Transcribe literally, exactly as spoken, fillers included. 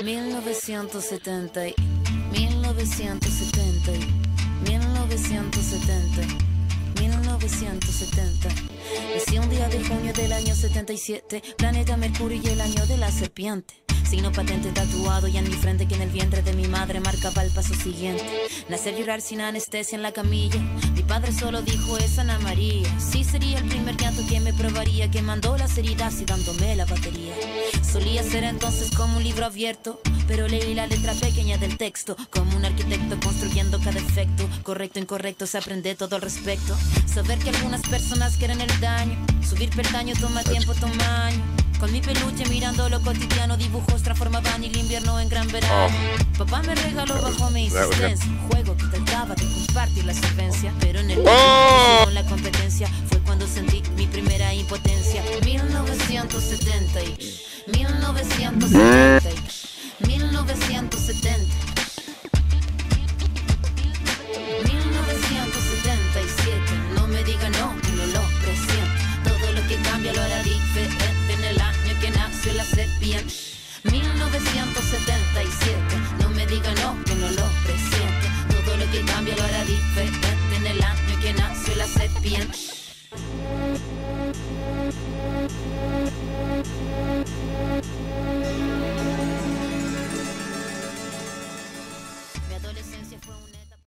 mil novecientos setenta, mil novecientos setenta, mil novecientos setenta, mil novecientos setenta. Nací un día de junio del año setenta y siete, planeta Mercurio y el año de la serpiente. Signo patente tatuado y en mi frente que en el vientre de mi madre marcaba el paso siguiente. Nacer, llorar sin anestesia en la camilla. Mi padre solo dijo es Ana María. Sí sería el primer llanto que me probaría, que mandó las heridas y dándome la batería. Solía ser entonces como un libro abierto, pero leí la letra pequeña del texto, como un arquitecto construyendo cada efecto. Correcto, incorrecto, se aprende todo al respecto. Saber que algunas personas quieren el daño, subir peldaño toma tiempo, toma año. Con mi peluche mirando lo cotidiano, dibujos transformaban el invierno en gran verano. Oh. Papá me regaló bajo mi insistencia un juego que trataba de compartir la solvencia, pero en el oh. con la competencia fue cuando sentí mi primera impotencia. mil novecientos setenta y mil novecientos setenta y mil novecientos setenta, mil novecientos setenta y siete. No me diga no, que no lo presiento. Todo lo que cambia lo hará diferente en el año que nació la serpiente. mil novecientos setenta y siete. No me diga no, que no lo presiento. Todo lo que cambia lo hará diferente en el año que nació la serpiente.